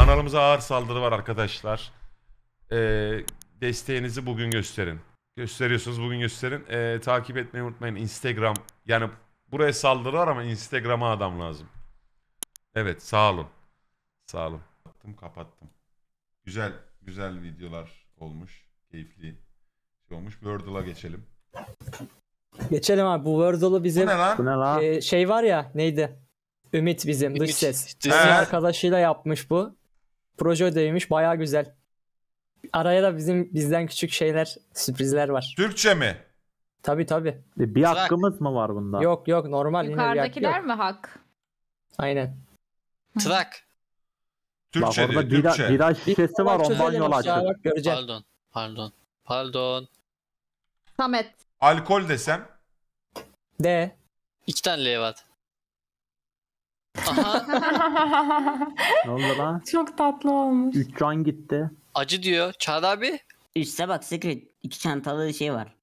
Kanalımıza ağır saldırı var arkadaşlar. Desteğinizi bugün gösterin. Gösteriyorsunuz, bugün gösterin. Takip etmeyi unutmayın. Instagram, yani buraya saldırı var ama Instagram'a adam lazım. Evet, sağ olun. Sağ olun. Kapattım. Güzel videolar olmuş. Keyifli şey olmuş. Wordle'a geçelim. Geçelim abi. Bu Wordle'u bizim Bu ne lan? Bu ne la? şey var ya, neydi? Ümit bizim dış ses. Dış Onun ses. arkadaşıyla yapmış bu. Proje ödeviymiş. Bayağı güzel. Araya da bizden küçük şeyler, sürprizler var. Türkçe mi? Tabii. Bir hakkımız mı var bunda? Yok normal. Yine bir hak Yukarıdakiler yok. mi hak? Aynen. Trak. Bak Türkçe diyor, orada Türkçe. bira şişesi var, ondan Çözelim yol aşağı, açık. bak göreceksin. Pardon. Samet. Alkol desem. De. 2 tane L var. Aha. Ne oldu lan? Çok tatlı olmuş. 3 can gitti. Acı diyor. Çağrı abi. Üste bak Secret. 2 çantalı şey var.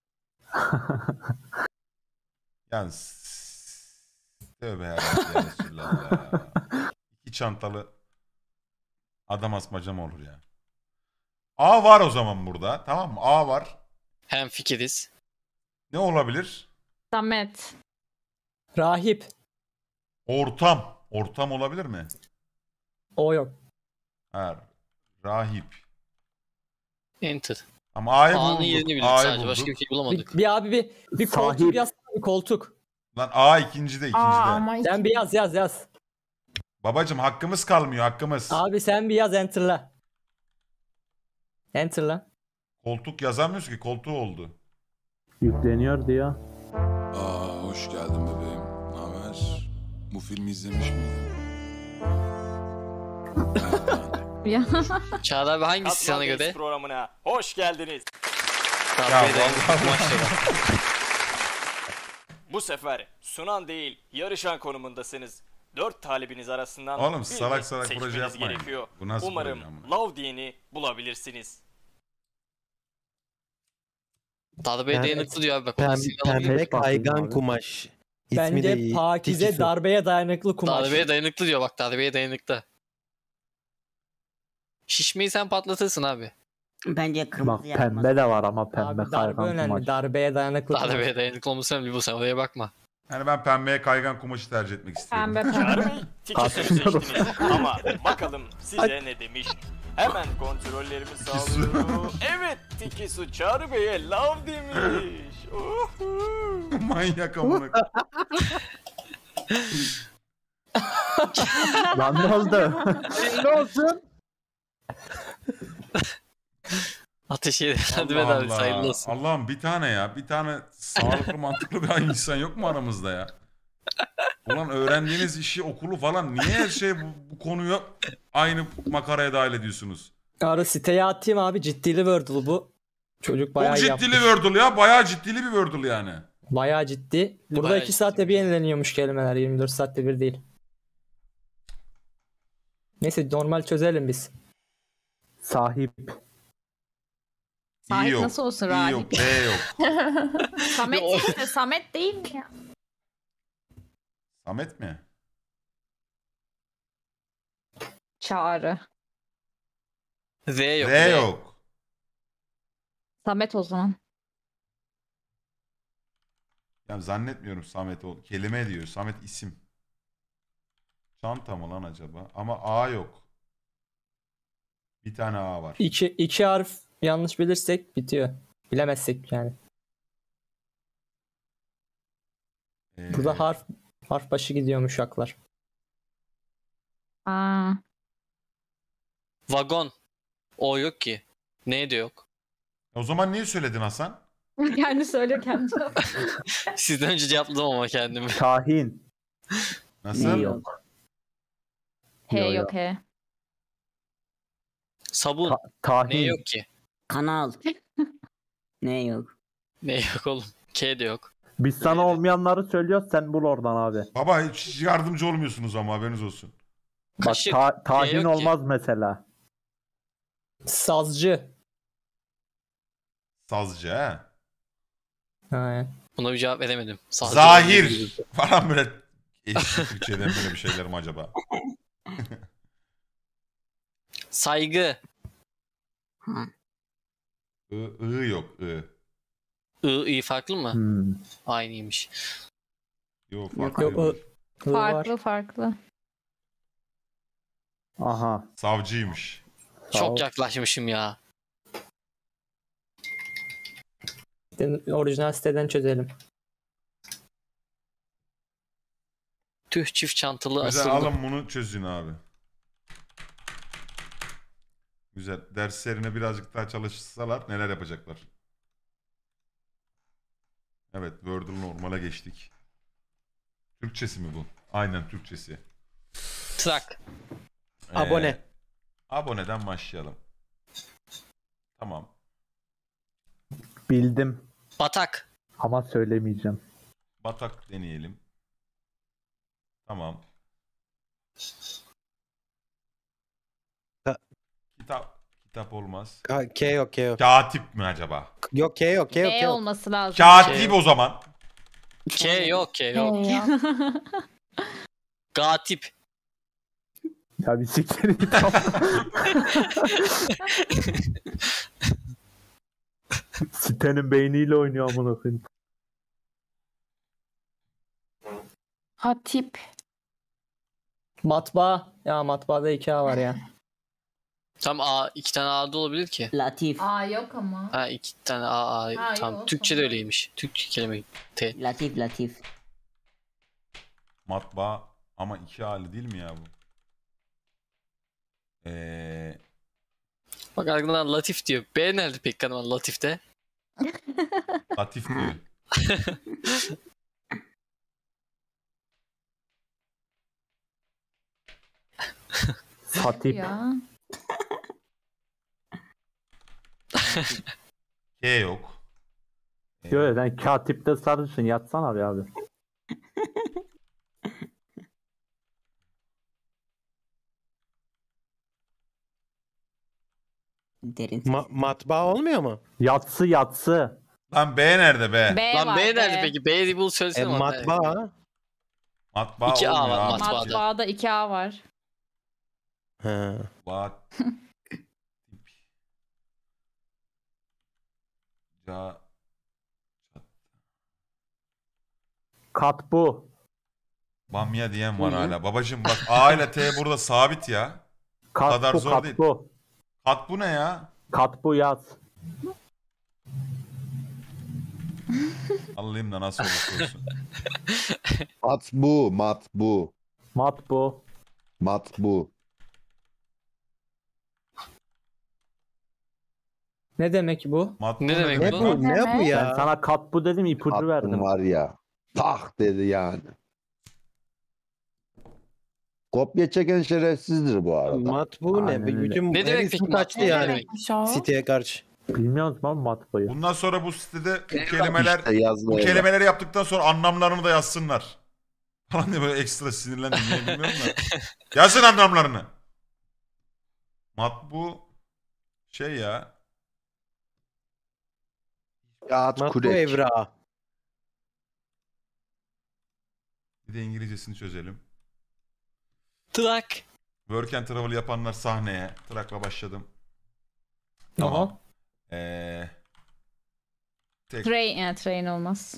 Yani tövbe yarabbim ya Resulallah. İki çantalı adam asmaca mı olur ya? A var o zaman burada. Tamam mı? A var. Hem fikiriz. Ne olabilir? Samet. Rahip. Ortam. Ortam olabilir mi? O yok. Ha, rahip. Enter. Ama A'yı A'nın bulduk. yerini bildik A'yı sadece. bulduk. Başka bir şey bulamadık. Bir abi bir koltuk Sahip. yazsana, bir koltuk. Lan A ikincide. Sen bir yaz. Babacım hakkımız kalmıyor, hakkımız. Abi sen bir yaz, enter'la. Enter'la. Koltuk yazamıyoruz ki, koltuğu oldu. Yükleniyor diyor. Hoş geldin bebeğim. Ne haber? Bu filmi izlemiş miydin? Ya. Çağrı abi hangisi sana göre? Programına hoş geldiniz. Darbeyi dayanıklı başladı. Bu sefer sunan değil, yarışan konumundasınız. 4 talibiniz arasından Oğlum, birini salak proje seçmeniz yapmayın. gerekiyor. Bu nasıl Umarım proje ama? love diyeni bulabilirsiniz. Darbeyi dayanıklı diyor abi. Bak. Pembe kaygan abi. kumaş. İsmi de Bence iyi. pakize Tiki su. darbeye dayanıklı kumaş. Darbeye dayanıklı diyor bak. Darbeye dayanıklı. Şişmeyi sen patlatırsın abi. Bence kırmızı Bak yakmaz. pembe de var ama pembe Abi darbe kaygan önemli. kumaş. Darbeye dayanıklı kumaş. Darbeye dayanıklı olması önemli bu, sen oraya bakma. Yani ben pembeye kaygan kumaşı tercih etmek istiyorum. Pembe Çağrı pembe. Bey tikisini seçtiniz ama bakalım size ne demiş. Hemen kontrollerimi sağlıyorum. Evet, Tikisu Çağrı Bey'e love demiş. Uhu. Manyak amına. Lan ne oldu? Ne olsun? Ateş hadi ben Allah abi sayılı Allah. olsun. Allah'ım bir tane ya. Bir tane sağlıklı mantıklı bir insan yok mu aramızda ya? Ulan öğrendiğiniz işi, okulu falan niye her şey bu konuyu aynı makaraya dahil ediyorsunuz? Ara siteye atayım abi, ciddili Wordle bu. Çocuk bayağı Çok iyi ciddili yapmış. Wordle ya. Bayağı ciddili bir Wordle yani. Bayağı ciddi. Burada Bayağı 2 saatte bir yenileniyormuş kelimeler. 24 saatte bir değil. Neyse normal çözelim biz. Sahip. İyi Sahip yok. nasıl olsun İyi rahip? yok. B yok. Samet işte, Samet değil mi ya? Samet mi? Çağrı. Z yok. R yok. Samet o zaman. Ya zannetmiyorum Samet o. Kelime diyor. Samet isim. Çanta mı lan acaba? Ama A yok. Bir tane A var. İki harf yanlış bilirsek bitiyor. Bilemezsek yani. Burada harf başı gidiyormuş haklar. Aa. Vagon. O yok ki. N de yok. O zaman niye söyledin Hasan? Kendi söylüyor kendi. Sizden önce cevapladım ama kendimi. Kahin. Nasıl? İyi yok. He Yo, yo. yok he. Sabun. Ne Kahin. yok ki? Kanal. Ne yok. Ne yok oğlum. K de yok. Biz sana olmayanları söylüyoruz, sen bul oradan abi. Baba hiç yardımcı olmuyorsunuz ama haberiniz olsun. Bak Kaşık. tahin yok ki. olmaz mesela. Sazcı. Sazcı he. Ha. Buna bir cevap veremedim. Sadece Zahir. Falan böyle eski Türkçeden böyle bir şeyler mi acaba? Saygı. I yok. I farklı mı? Hmm. Aynıymış. Yok Yok farklı. yok I var. Farklı farklı. Aha. Savcıymış. Sağ Çok ol. yaklaşmışım ya. Orijinal siteden çözelim. Tüh, çift çantalı Güzel, asıldım. alın bunu çözün abi. Güzel. Derslerine birazcık daha çalışsalar neler yapacaklar. Evet, Wordle normale geçtik. Türkçesi mi bu? Aynen Türkçesi. Trak. Abone. Aboneden başlayalım. Tamam. Bildim. Batak. Ama söylemeyeceğim. Batak deneyelim. Tamam. Ta- Kitap olmaz. K yok, K yok. Katip mi acaba? Yok, K yok, K yok, K E yok. olması lazım. Katip o zaman. K yok, K yok. Gatip. Ya bir siktir git. Sitenin beyniyle oynuyor amına koyayım. Hatip. Matbaa. Ya matbaada 2A var ya. Tam A, 2 tane A'da olabilir ki. Latif. Aa yok ama. Ha, 2 tane A. Ha, Tamam. yok, Türkçe de tamam. öyleymiş. Türkçe kelime. T. Latif, Latif. Matbaa ama iki hali değil mi ya bu? Bak arkadan Latif diyor. B nerede peki kanıma Latif'te? Latif diyor. Satip. Ya. K yok. Yok sen katipte sarışın yatsana be abi. Derin. Matbaa olmuyor mu? Yatsı yatsı. Lan B nerede B? B Lan var. B nerede peki? B'yi bul söylesene bana. Matbaa. Matbaa 2A olmuyor var, abi. matbaa. Matbaada 2A var. Ha. Bat. Ca. Katbu. Bamya diyen var hala. Babacım bak A ile T burada sabit ya. kadar Katbu zor değil. katbu. Kat bu ne ya? Katbu yaz. Allah'ım da nasıl olursa olsun. Matbu, matbu, Matbu. matbu. Ne demek bu? Matbu Ne demek Ne bu? bu? Ne bu Ben ya? sana katbu dedim ipucu Hattım verdim. var ya. Tak dedi yani. Kopya çeken şerefsizdir bu arada. Matbu ne? Aynen öyle. Bütün Ne demek her isim peki kaçtı matbu? yani Demekmiş o. siteye karşı. Bilmiyoruz mu matbuyu? Bundan sonra bu sitede bu kelimeler İşte yazılı bu öyle. kelimeleri yaptıktan sonra anlamlarını da yazsınlar. Falan diye böyle ekstra sinirlendim niye bilmiyorum da. Yazın anlamlarını. Matbu şey ya. Kağıt Matbu kurek. evrağı. Bir de İngilizcesini çözelim. Trak. Work and travel yapanlar sahneye. Trak'la başladım. Aha. Tek Train, yani train olmaz.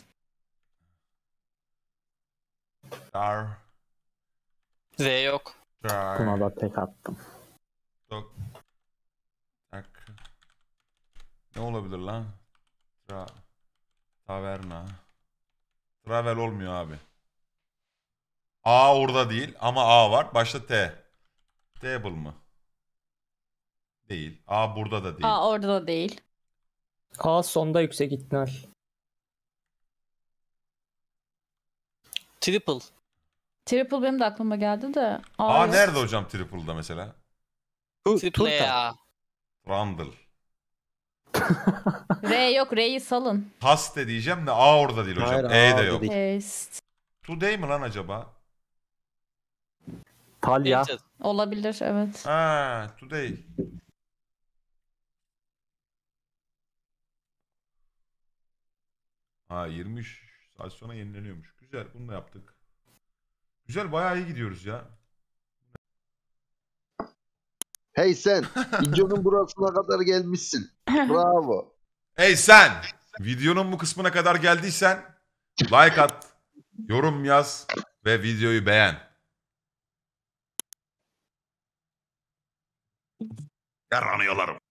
car. Z yok. Buna da tek attım. Çok. Tak. Ne olabilir lan? Taverna. Travel olmuyor abi. A orada değil ama A var. Başta T. Table mı? Değil. A burada da değil. Aa orada da değil. A sonda yüksek ihtimal. Triple. Triple benim de aklıma geldi de. A yok. nerede hocam triple'da mesela? Triple Turta. A. Randall. R yok. R'yi salın. Paste diyeceğim de A orada değil hocam. Hayır, E A de yok. değil. Paste. Today mi lan acaba? Talya. Evet. Olabilir evet. Ha, today. Ha 23 saat sonra yenileniyormuş. Güzel bunu da yaptık. Güzel bayağı iyi gidiyoruz ya. Hey sen, videonun burasına kadar gelmişsin. Bravo. Hey sen! Videonun bu kısmına kadar geldiysen like at, yorum yaz ve videoyu beğen. Yaranıyorlarım.